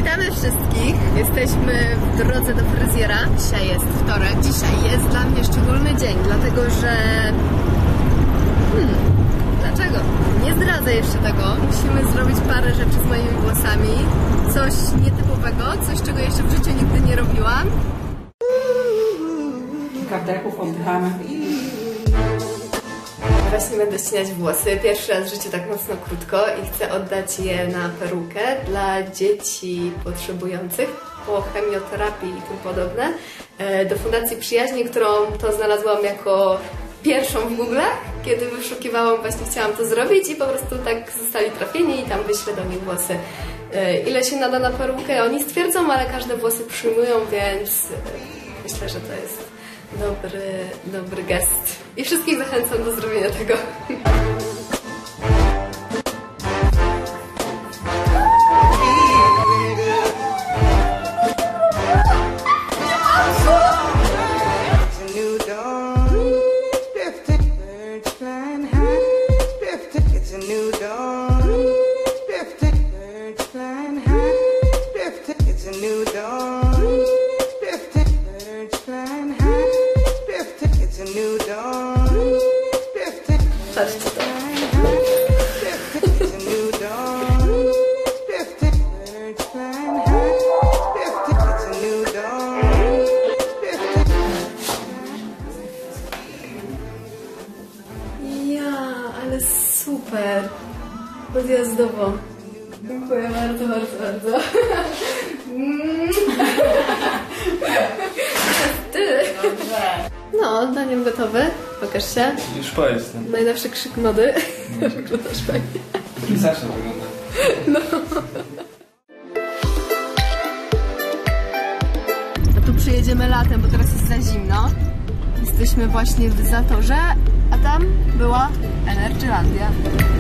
Witamy wszystkich. Jesteśmy w drodze do fryzjera. Dzisiaj jest wtorek. Dzisiaj jest dla mnie szczególny dzień, dlatego że... Dlaczego? Nie zdradzę jeszcze tego. Musimy zrobić parę rzeczy z moimi włosami. Coś nietypowego, coś czego jeszcze w życiu nigdy nie robiłam. Kardeków oddychamy. Właśnie będę ścinać włosy. Pierwszy raz w życiu tak mocno krótko i chcę oddać je na perukę dla dzieci potrzebujących po chemioterapii i tym podobne do Fundacji Przyjaźni, którą to znalazłam jako pierwszą w Google, kiedy wyszukiwałam, właśnie chciałam to zrobić i po prostu tak zostali trafieni i tam wyślę do nich włosy. Ile się nada na perukę, oni stwierdzą, ale każde włosy przyjmują, więc myślę, że to jest dobry gest. I wszystkich zachęcam do zrobienia tego. Patrzcie to. Ja, ale super. Odjazdowo. Dziękuję bardzo, bardzo, bardzo. Ty. No, daniem gotowy. Pokaż się. Już po jestem. Najnowszy krzyk mody. Wyglądasz fajnie. Zawsze wygląda. No. A tu przyjedziemy latem, bo teraz jest za zimno. Jesteśmy właśnie w Zatorze, a tam była Energylandia.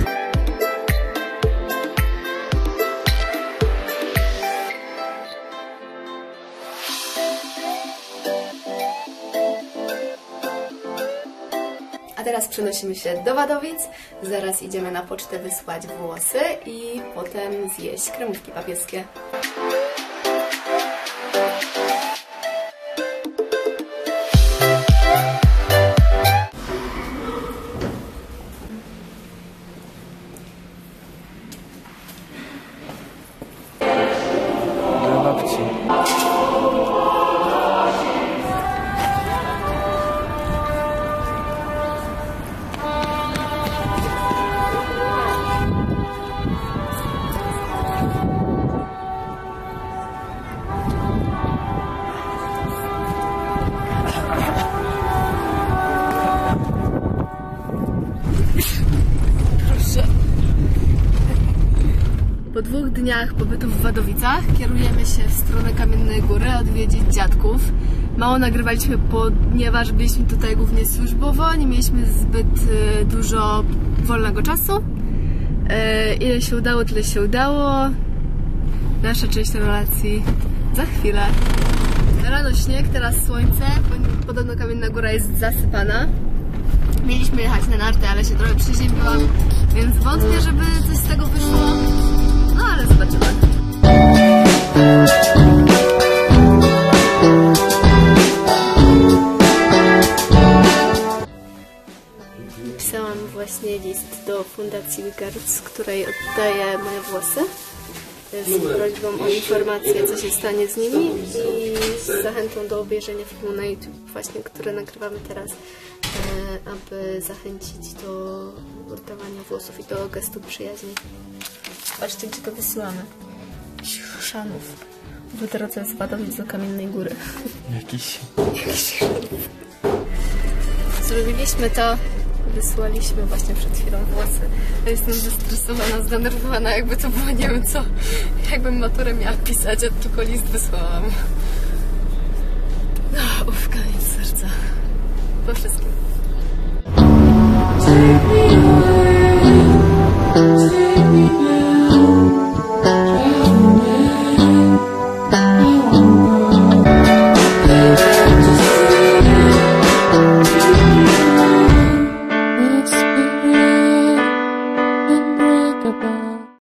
A teraz przenosimy się do Wadowic, zaraz idziemy na pocztę wysłać włosy i potem zjeść kremówki papieskie. Do babci. Po 2 dniach pobytu w Wadowicach kierujemy się w stronę Kamiennej Góry odwiedzić dziadków. Mało nagrywaliśmy, ponieważ byliśmy tutaj głównie służbowo, nie mieliśmy zbyt dużo wolnego czasu. Ile się udało, tyle się udało. Nasza część relacji za chwilę. Rano śnieg, teraz słońce, podobno Kamienna Góra jest zasypana. Mieliśmy jechać na narty, ale się trochę przeziębiłam, więc wątpię, żeby coś z tego wyszło. No ale zobaczymy. Pisałam właśnie list do Fundacji Wigards, z której oddaję moje włosy. Z prośbą o informację, co się stanie z nimi i z zachętą do obejrzenia filmu na YouTube, właśnie, które nagrywamy teraz, aby zachęcić do oddawania włosów i do gestu przyjaźni. Patrzcie, gdzie to wysyłamy. Chrzanów. W drodze z Wadowic do Kamiennej Góry. Jakiś. Zrobiliśmy to. Wysłaliśmy właśnie przed chwilą włosy. Ja jestem zestresowana, zdenerwowana, jakby to było nie wiem co. Jakbym maturę miała pisać, a tylko list wysłałam. No, koniec serca. Po wszystkim.